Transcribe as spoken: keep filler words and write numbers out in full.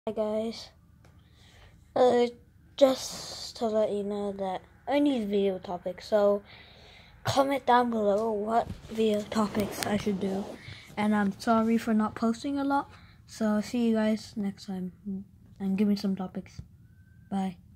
Hi guys, uh, just to let you know that I need video topics, so comment down below what video topics I should do, and I'm sorry for not posting a lot, so see you guys next time, and give me some topics. Bye.